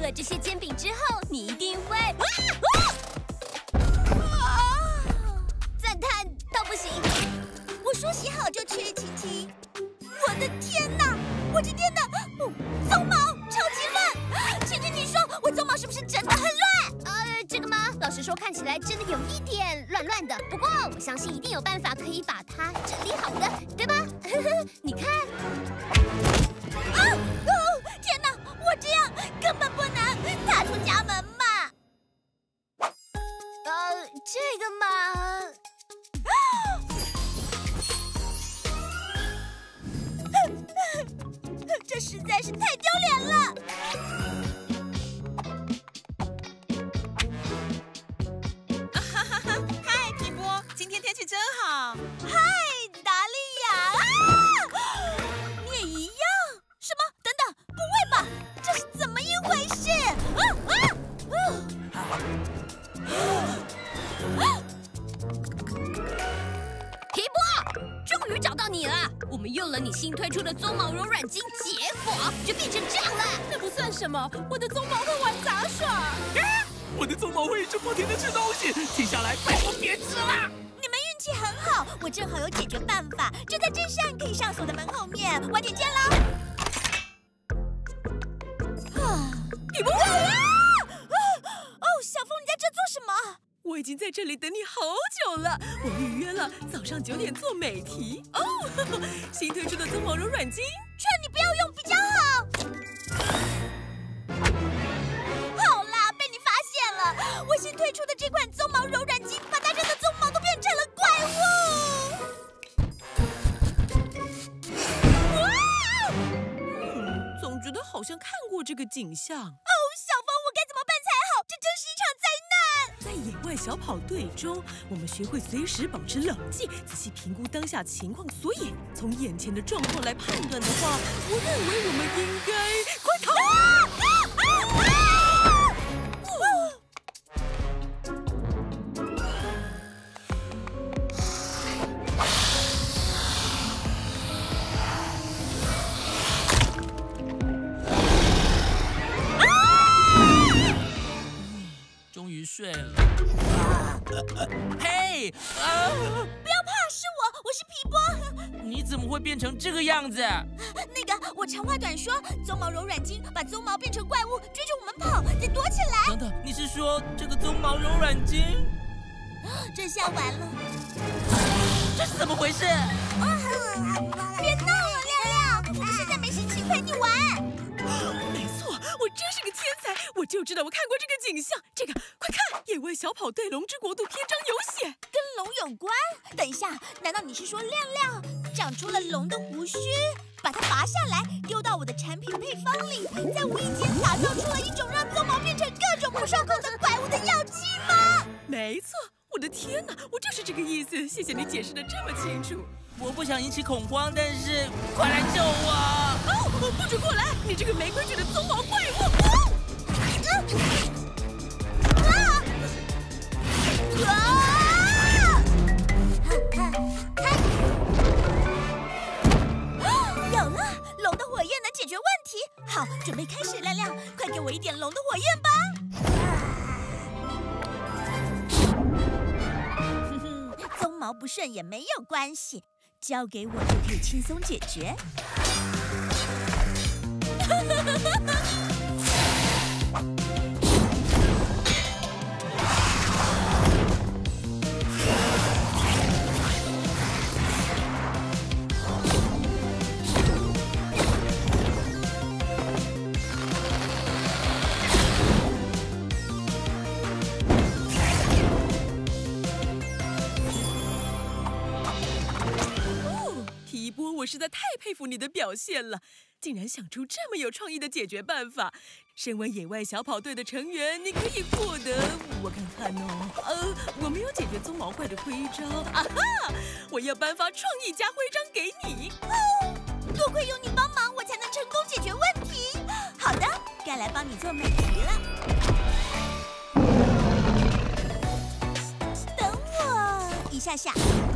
了这些煎饼之后，你一定会赞叹到不行。 我说洗好就吃，晴晴。我的天哪！我今天的鬃毛超级乱。晴晴，你说我鬃毛是不是真的很乱？ 这个吗？老实说，看起来真的有一点乱乱的。不过我相信一定有办法可以把它整理好的，对吧？你看。 天哪！我这样根本不能踏出家门嘛。 这个嘛。 这实在是太丢脸了。 嗨，皮波，今天天气真好。 嗨，达利亚！你也一样？什么？等等，不会吧？这是怎么一回事？ 皮波，终于找到你了！我们用了你新推出的鬃毛柔软巾，结果就变成这样了。 这不算什么，我的鬃毛会玩杂耍。 我的鬃毛会一直不停地吃东西，停下来，拜托别吃了！ 你们运气很好，我正好有解决办法，就在这扇可以上锁的门后面。晚点见喽。 你不会小峰，你在这做什么？ 我已经在这里等你好久了。我预约了早上9点做美题哦。新推出的鬃毛柔软巾， 劝你不要用比较好。好啦，被你发现了。我新推出的这款鬃毛柔软巾，把大家的鬃毛都变成了怪物。总觉得好像看过这个景象。 小峰，我该怎么办才好？这真是一场灾难。 在野外小跑队中，我们学会随时保持冷静，仔细评估当下情况。所以，从眼前的状况来判断的话，我认为我们应该快逃！ 终于睡了。嘿， 不要怕，是我是皮波。 你怎么会变成这个样子？ 那个，我长话短说，鬃毛柔软巾把鬃毛变成怪物，追着我们跑，再躲起来。 等等，你是说这个鬃毛柔软巾？ 这下完了， 这是怎么回事？ 别闹了，亮亮，我们现在没心情陪你玩。 没错，我真是个天才，我就知道我看过这个景象。这个，快看，野外小跑队龙之国度篇章有写， 跟龙有关。等一下，难道你是说亮亮长出了龙的胡须，把它拔下来丢到我的产品配方里，在无意间打造出了一种让鬃毛变成各种不受控的怪物的药剂吗？ 没错，我的天哪，我就是这个意思。谢谢你解释得这么清楚。 我不想引起恐慌，但是快来救我！ 哦，不准过来！你这个没规矩的鬃毛怪物！有了，龙的火焰能解决问题。好，准备开始，亮亮，快给我一点龙的火焰吧！ 鬃毛不顺也没有关系，交给我就可以轻松解决。 我实在太佩服你的表现了，竟然想出这么有创意的解决办法。身为野外小跑队的成员，你可以获得，我看看哦，我没有解决鬃毛怪的徽章，啊哈！我要颁发创意加徽章给你。 多亏有你帮忙，我才能成功解决问题。好的，该来帮你做美题了。等我一下下。